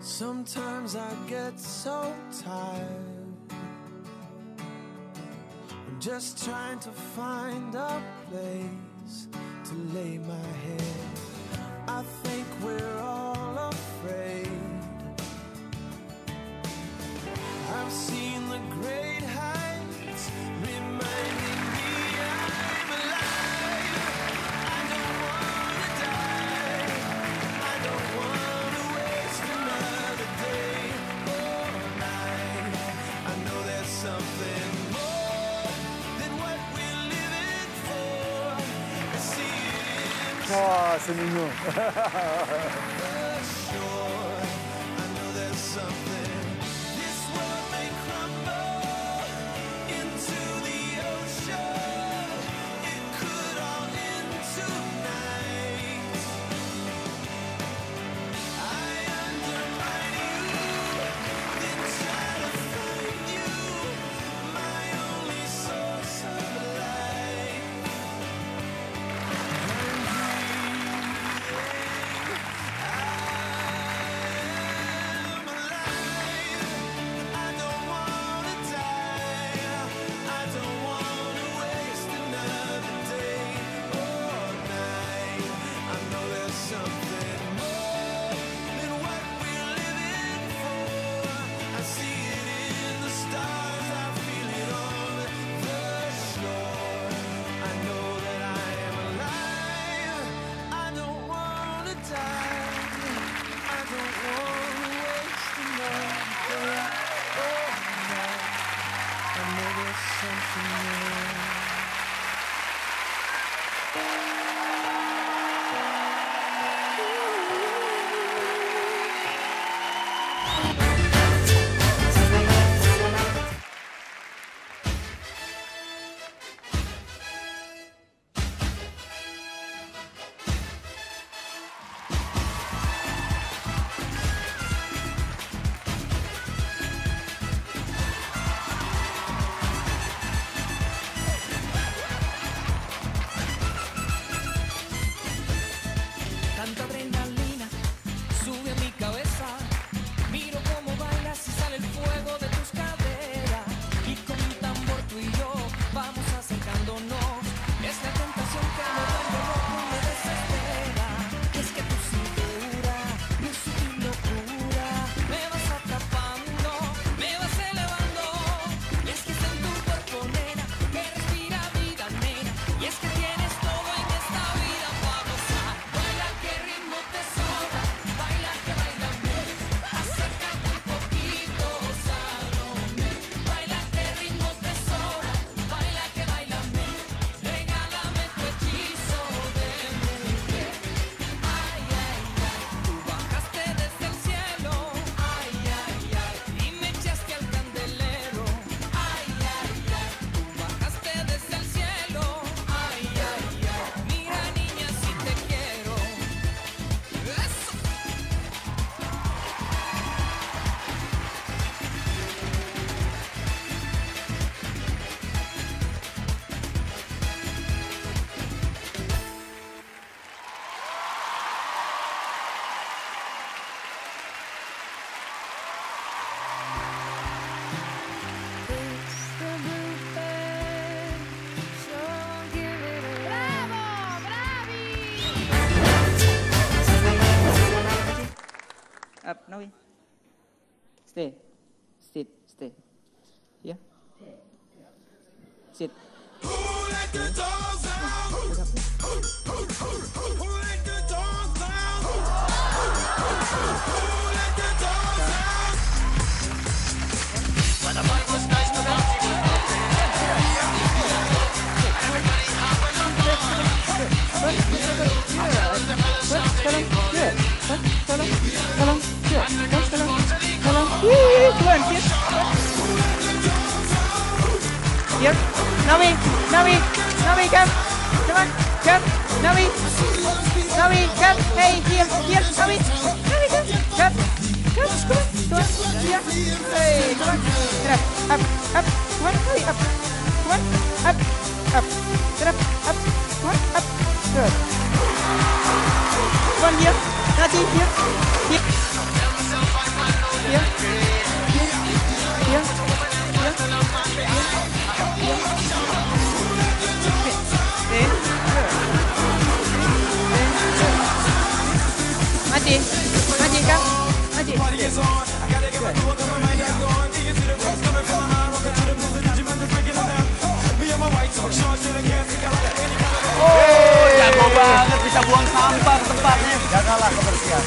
Sometimes I get so tired. I'm just trying to find a place to lay my head. I think we're all afraid. I've seen the great heights reminding me I'm alive. I don't wanna die. I don't wanna waste another day or night. I know there's something more than what we're living for. I see it in Nossa, menino. the shore. I know there's something. This world may crumble into the ocean. It could all end tonight. I undermine you, then try to find you, my only source of life. Tanta adrenalina sube a mi cabeza. Miro cómo bailas y sale el fuego de tus caderas. Y con un tambor tú y yo vamos acercándonos. Es la tentación que me vuelve loco y me desespera. Es que tu cintura, mi sutil locura, me vas atrapando, me vas elevando. Y es que está en tu cuerpo, nena, que respira vida, nena. Y es que tienes todo en esta vida para gozar. Baila, que ritmo te sobra, baila que bailame, acércate un poquito, Salomé. Baila que ritmo te sobra, baila que bailame, regálame tu hechizo de mujer. Ay, ay, ay, tú bajaste desde el cielo, ay, ay, ay, y me echaste al candelero. Ay, ay, ay, tú bajaste desde el cielo, ay, ay, ay, mira niña si te quiero. Eso. Up, Noe. Stay. Sit. Stay. Here. Sit. Who let the dogs out? Who let the dogs out? Who let the dogs out? When the fight was nice, the bounty was everybody hopping on Here. Noe, come. Come on, come. Noe, come. Hey, here, Noe. Come. Come on. Here. Hey, come on. Get up. Come on, hurry up. Come on, up. Get up. Come on, up. Good. Come on, here. Nati, here. chị cắt chị. Jago banget bisa buang sampah ke tempatnya. Jagalah kebersihan.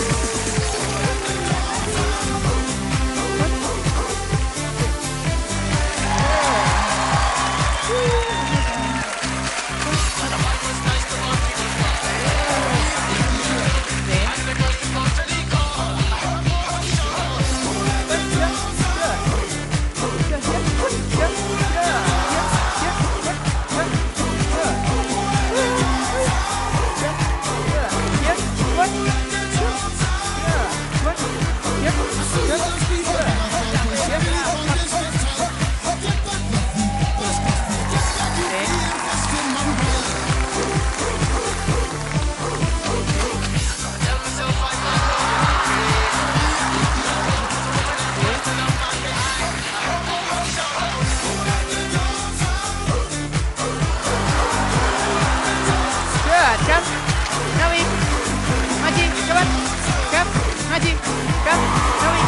Cắt Nabi Haji cepat Cắt Haji Cắt Nabi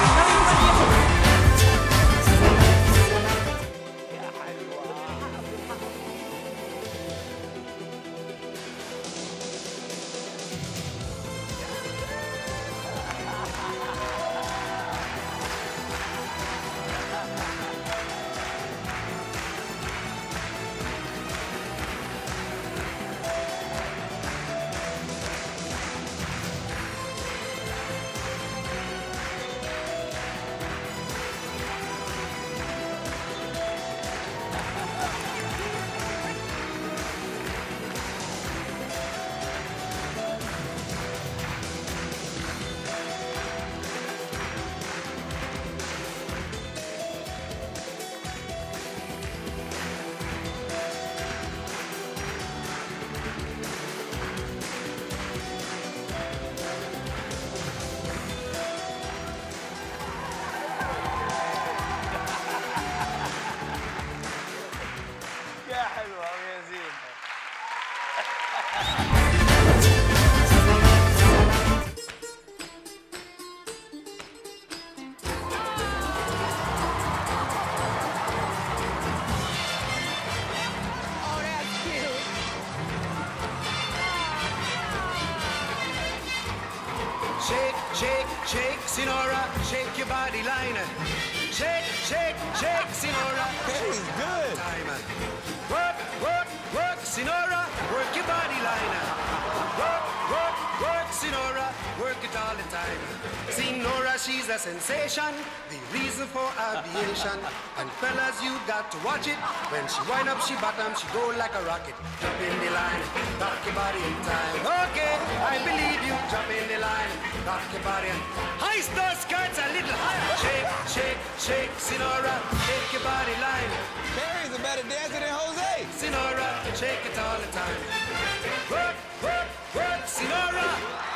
Shake, shake, shake, Sinora, shake your body line. Shake, shake, shake, Sinora. Hey, good. Time. Work, work, work, Sinora, work your body line. Work, work, work, Sinora, work it all the time. Sinora, she's a sensation, the reason for aviation. And fellas, you got to watch it. When she wind up, she bottom, she go like a rocket. Jump in the line, rock your body in time. Okay, I believe you. Jump in the line, rock your body and heist those skirts a little higher. Shake, shake, shake, Sinora, shake your body line. Barry's a better dancer than Jose. Sinora, shake it all the time. Work, work, work, Sinora.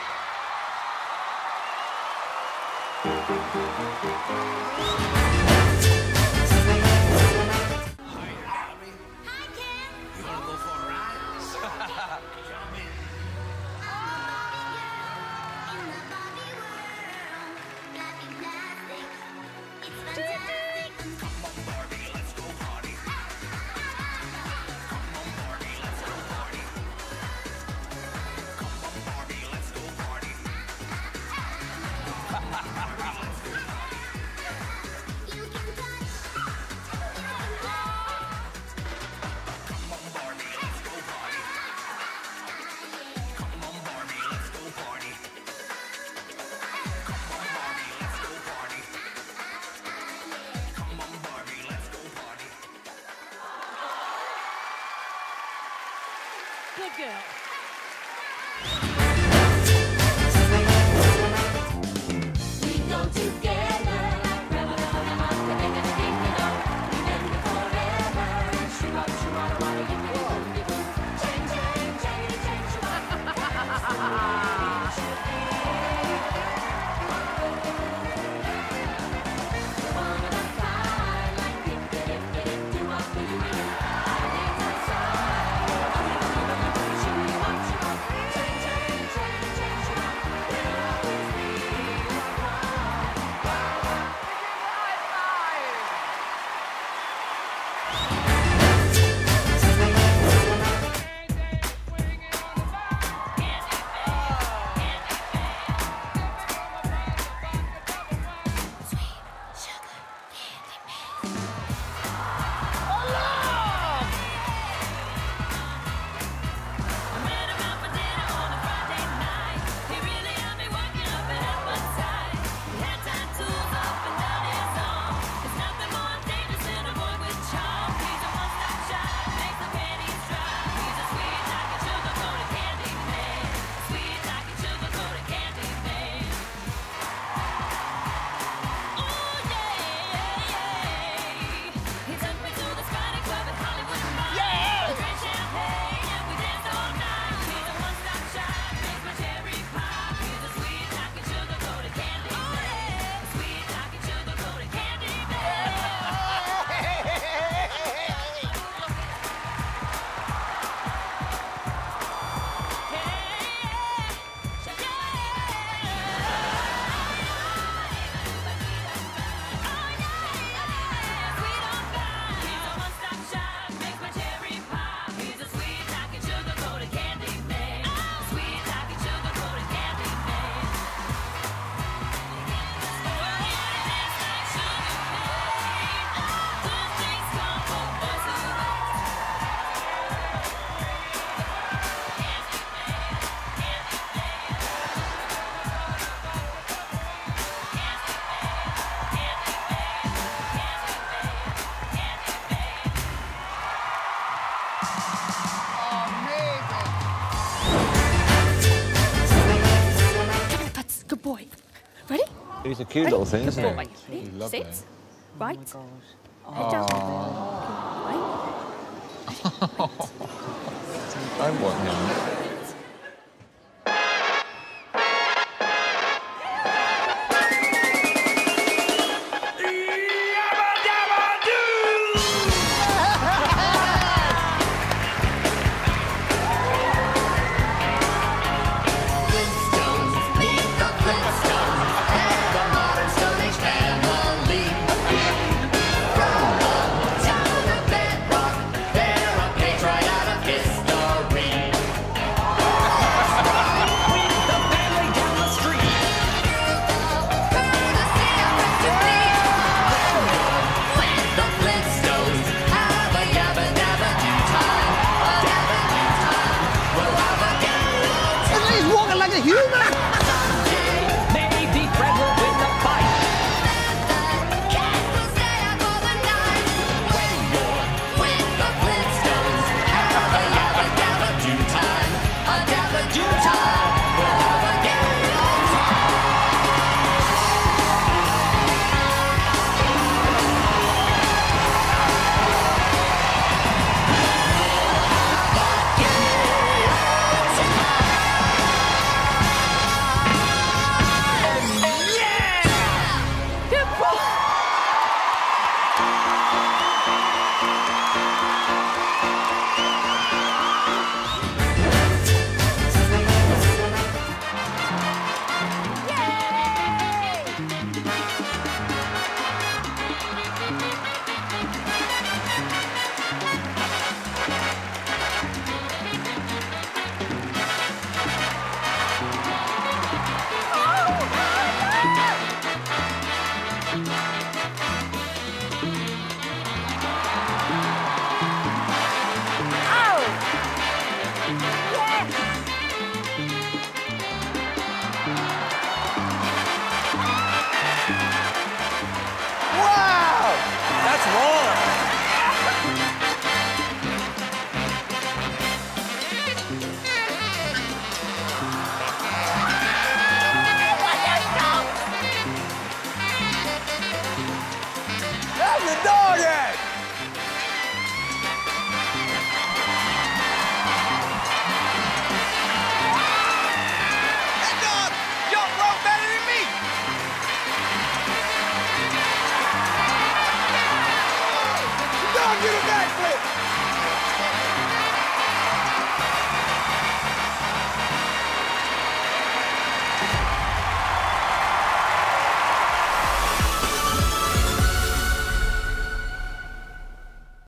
You wanna go for a ride? Jump in. You can He's a cute little thing, isn't Good he? boy. Ready? Lovely. Sit. Right. Oh Head down. Right. I want him.